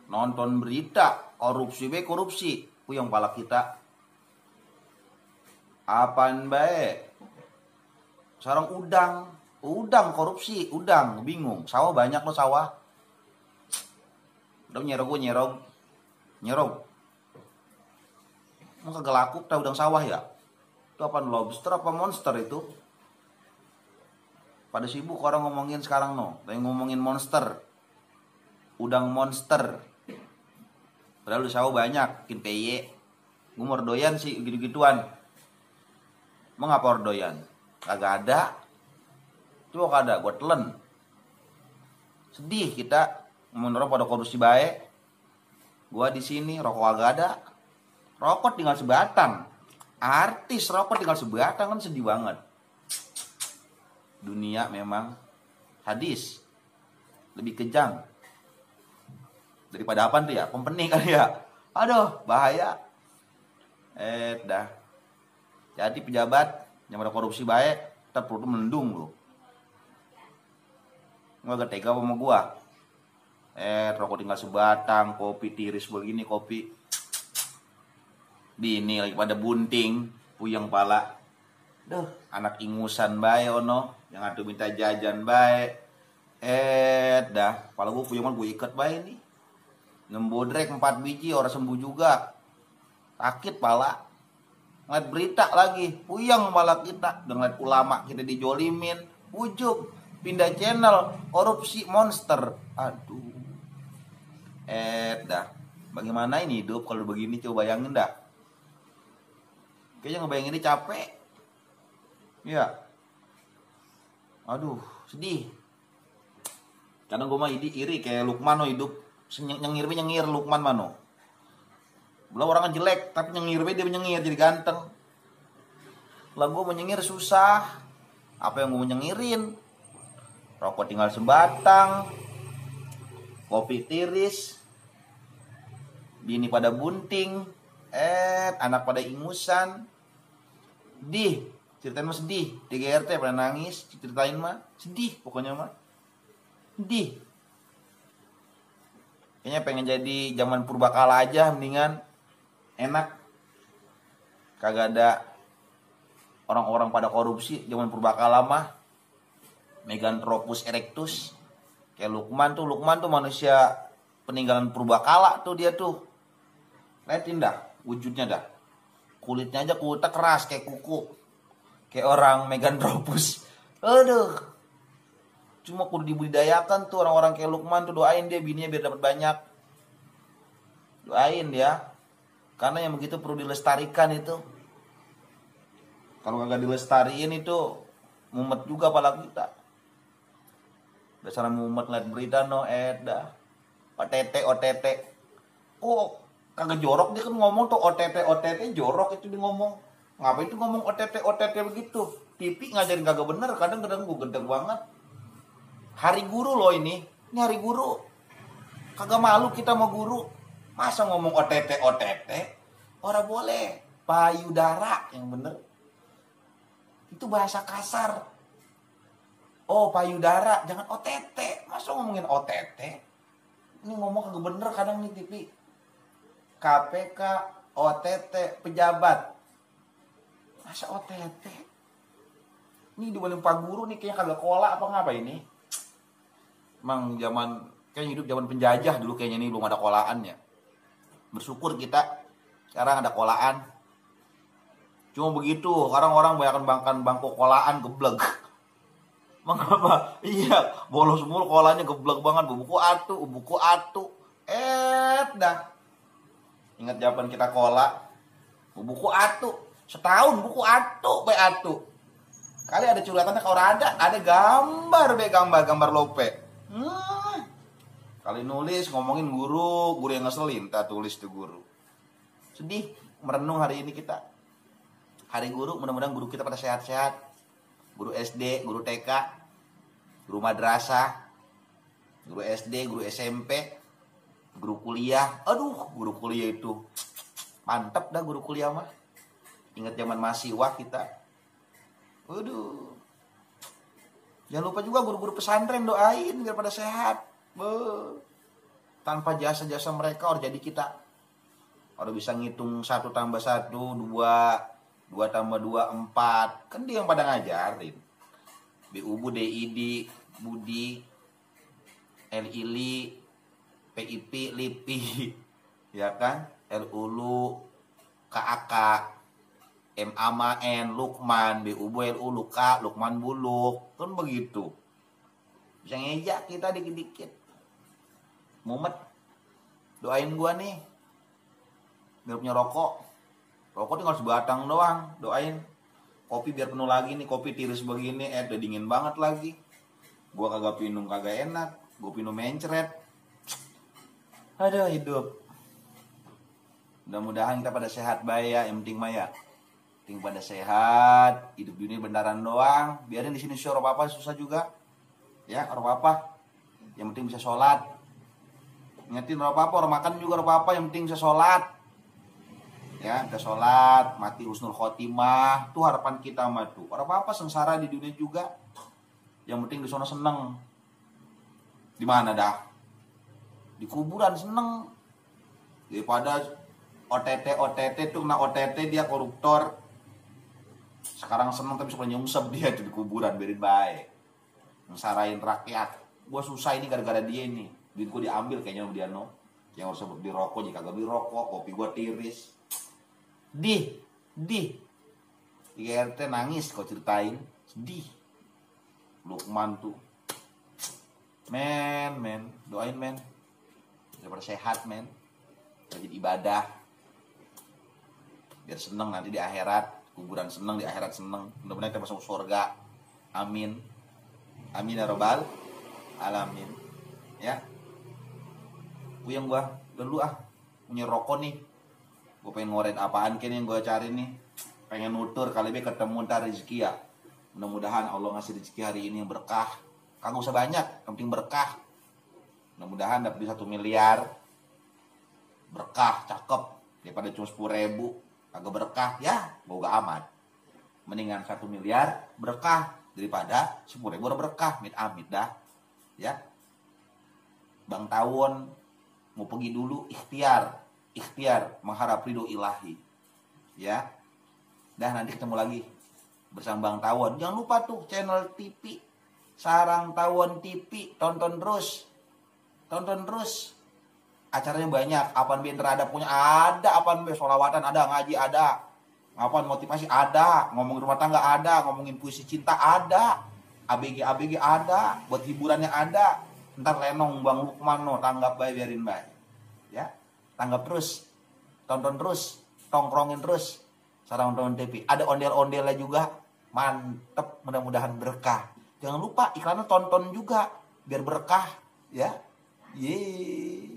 nonton berita korupsi puyeng pala kita. Apaan bae? Sekarang udang korupsi, bingung. Sawah banyak lo sawah. Udah nyerog. Mau kagak laku tau udang sawah ya? Itu apaan, lobster apa monster itu? Pada sibuk orang ngomongin sekarang no. Yang ngomongin monster. Udang monster. Padahal udah sawah banyak, bikin PY. Gue mau doyan sih gitu-gituan. Mau ngapa doyan? Kagak ada. Coba kada, gue telen. Sedih kita ngomongin orang pada korupsi baik. Gue di sini rokok kagak ada. Rokok tinggal sebatang. Artis rokok tinggal sebatang, kan sedih banget. Dunia memang sadis. Lebih kejam daripada apa tuh ya? Pempening kali ya. Aduh, bahaya. Dah. Jadi pejabat yang pada korupsi baik, kita perlu melendung loh. Nggak tega sama gua. Rokok tinggal sebatang, kopi tiris begini, kopi. Bini lagi pada bunting, puyeng pala. Duh, anak ingusan bae ono, yang atuh minta jajan bae. Dah, pala gua puyeng gue ikat bae nih. Ngembodrek 4 biji, orang sembuh juga. Sakit pala. Ngeliat berita lagi, puyeng pala kita. Ngeliat ulama kita dijolimin, ujub, pindah channel, korupsi monster. Aduh. Dah, bagaimana ini hidup kalau begini, coba bayangin dah. Kayaknya ngebayangin ini capek. Ya. Aduh, sedih. Kadang gue mah iri kayak Lukman hidup. Nyengir Lukman mano. Belum orang jelek, tapi nyengir dia menyengir jadi ganteng. Lah gue menyengir susah. Apa yang gue menyengirin? Rokok tinggal sebatang. Kopi tiris. Bini pada bunting. Anak pada ingusan. Ceritain mah sedih. Di GRT pada nangis. Ceritain mah sedih pokoknya mah. Sedih. Kayaknya pengen jadi zaman purbakala aja mendingan. Enak. Kagak ada orang-orang pada korupsi zaman purbakala mah. Meganthropus erectus. Kayak Lukman tuh manusia peninggalan purbakala tuh dia tuh. Liatin dah wujudnya dah. Kulitnya aja kulitnya keras kayak kuku. Kayak orang Meganthropus. Aduh. Cuma kudu dibudidayakan tuh orang-orang kayak Lukman tuh, doain dia bininya biar dapat banyak. Doain dia. Karena yang begitu perlu dilestarikan itu. Kalau kagak dilestariin itu mumet juga pala kita. Dasar mumet ngeliat berita no dah. OTT. Kok kagak jorok dia kan ngomong tuh OTT jorok itu dia ngomong. Ngapain itu ngomong OTT begitu? TV ngajarin kagak bener, kadang-kadang gue gede banget. Hari guru loh ini hari guru. Kagak malu kita sama guru. Masa ngomong OTT? Orang boleh. Payudara yang bener. Itu bahasa kasar. Oh payudara, jangan OTT. Masa ngomongin OTT? Ini ngomong kagak bener kadang nih TV. KPK, OTT, pejabat. Masa OTT? Ini dibanding Pak Guru nih kayaknya kagak kola apa ngapa ini? Emang kayaknya hidup zaman penjajah dulu kayaknya ini belum ada kolaannya. Bersyukur kita sekarang ada kolaan. Cuma begitu, orang-orang banyakan bangku kolaan gebleg. Mengapa? Iya, bolos mulu kolanya gebleg banget. Buku atu. Dah. Ingat zaman kita kola. Buku atu. Setahun buku atu, Kali ada curatannya kalau ada gambar lope. Kali nulis ngomongin guru yang ngeselin, tak tulis tuh guru. Sedih merenung hari ini kita. Hari guru, mudah-mudahan guru kita pada sehat-sehat. Guru SD, guru TK, guru madrasah, guru SD, guru SMP, guru kuliah. Aduh, guru kuliah itu mantap dah guru kuliah mah. Ingat zaman mahasiswa kita. Waduh. Jangan lupa juga guru-guru pesantren doain biar pada sehat. tanpa jasa-jasa mereka orang jadi kita orang bisa ngitung 1 tambah 1 2, 2 tambah 2 4, kan dia yang pada ngajarin. BUBU, DID, Budi, LILI, PIP, LIPI, ya kan, LULU, KAK, MAMAN, Lukman, BUBU, LU, Luka, Lukman Buluk, kan begitu. Bisa ngejak kita dikit-dikit. Mumet, doain gua nih, biar punya rokok. Rokok tinggal sebatang doang, doain. Kopi biar penuh lagi nih, kopi tiris begini, udah dingin banget lagi. Gua kagak minum kagak enak, gua minum mencret. Aduh hidup. Mudah-mudahan kita pada sehat baik ya, yang penting mah ya. Penting pada sehat, hidup dunia bentaran doang. Biarin di sini orang apa susah juga. Ya, orang apa. Yang penting bisa sholat. Ingatin orang apa, orang makan juga orang apa, yang penting bisa sholat. Ya, bisa sholat, mati husnul khotimah. Itu harapan kita mah tuh. Orang apa sengsara di dunia juga. Yang penting di sana seneng. Di mana dah? Di kuburan seneng. Daripada OTT tuh kena OTT dia koruptor. Sekarang seneng tapi suka nyungsep dia tuh di kuburan, biarin baik. Ngesarain rakyat. Gua susah ini gara-gara dia ini. Duit gua diambil kayaknya sama dia no. Yang harus beli rokok, jika gak beli rokok, kopi gua tiris. IRT nangis kau ceritain. Sedih. Lukman tuh. Men, doain men. Biar sehat men. Biar jadi ibadah. Biar seneng nanti di akhirat. Kuburan seneng, di akhirat seneng. Mudah-mudahan kita masuk surga. Amin. Amin ya robbal alamin. Ya. Puyeng gua dulu punya rokok nih. Gua pengen ngoret apaan kini yang gua cari nih. Pengen nutur kali ini ketemu ntar rezeki ya. Mudah-mudahan Allah ngasih rezeki hari ini yang berkah. Kagak usah banyak, yang penting berkah. Mudah-mudahan dapat 1 miliar. Berkah, cakep. Daripada cuma 10.000. Agak berkah, ya boga amat. Mendingan 1 miliar berkah daripada 10.000 berkah. Amit dah. Ya. Bang Tawon mau pergi dulu ikhtiar mengharap ridho ilahi. Ya. Dah nanti ketemu lagi bersama Bang Tawon. Jangan lupa tuh channel TV Sarang Tawon TV, tonton terus. Acaranya banyak, apaan biar terhadap punya ada, apaan biar sholawatan ada, ngaji ada, apaan motivasi ada, ngomongin rumah tangga ada, ngomongin puisi cinta ada, ABG ada, buat hiburannya ada. Ntar lenong Bang Lukman no, tanggap baik biarin baik. Ya, tanggap terus, tonton terus, tongkrongin terus. Sarang Tawon TV, ada ondel-ondelnya juga, mantep, mudah-mudahan berkah. Jangan lupa iklannya tonton juga, biar berkah, ya. Yeay.